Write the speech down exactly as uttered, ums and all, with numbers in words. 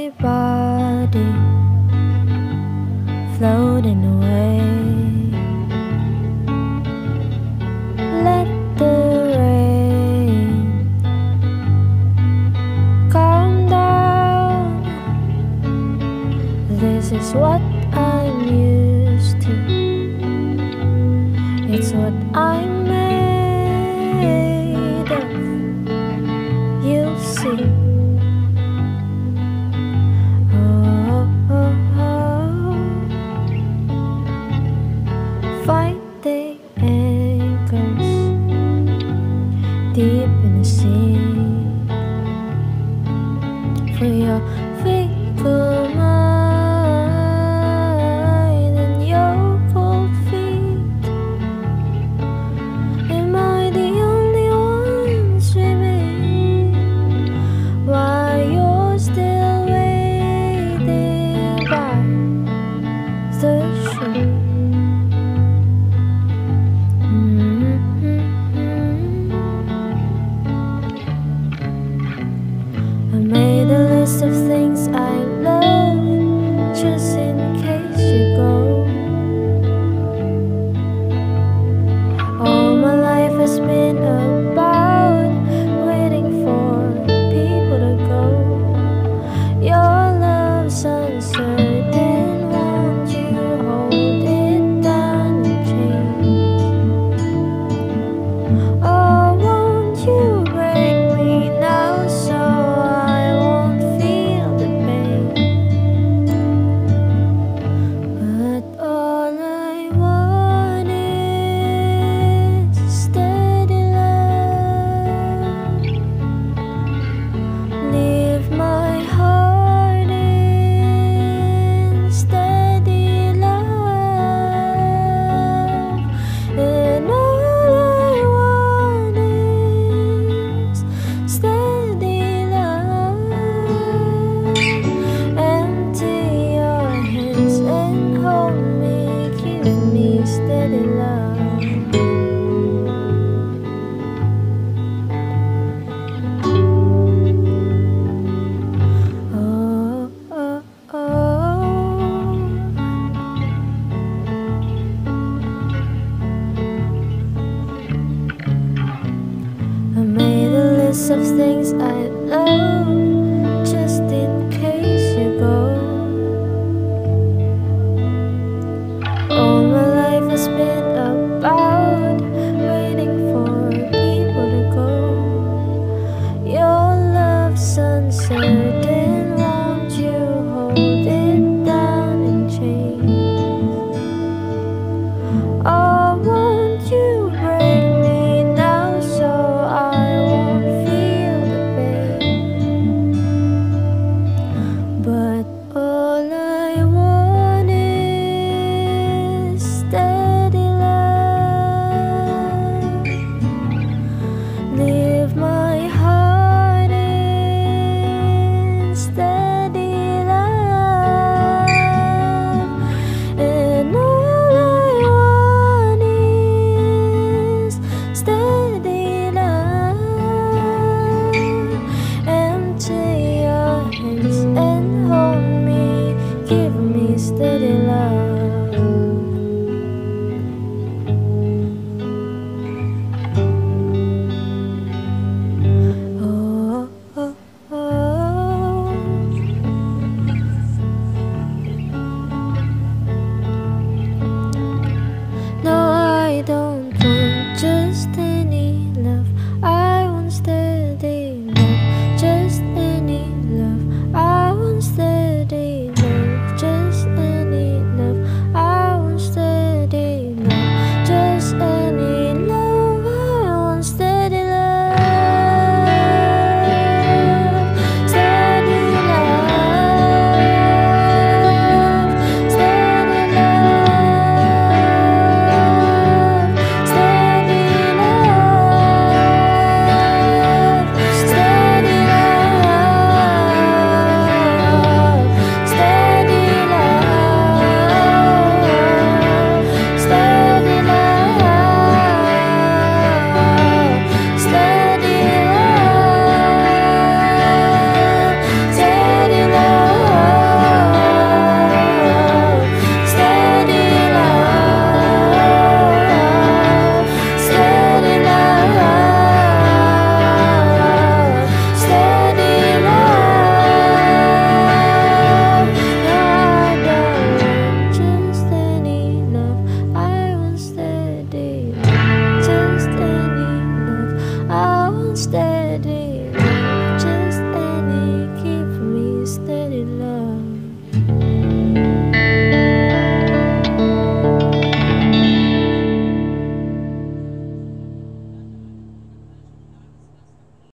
my body floating away. Let the rain calm down. This is what I'm used to. It's what I'm made of. You'll see. Oh, oh, oh. Fight the anchors deep in the sea. For your fickle mind and your cold feet. Am I the only one swimming while you're still waiting by the shore? Mm-hmm. I made a list of things I love, just in case you go. All my life has been about waiting for people to go. Your love's uncertain, won't you hold it down and change? Oh, won't you break me now so I won't feel the pain? But all I want is steady love. Leave my heart in steady love. And all I want is steady love. Empty your hands and hold me, give me steady love. Oh, oh, oh. I made a list of things I love, just in case you go. All my life has been about waiting for people to go. Your love's uncertain,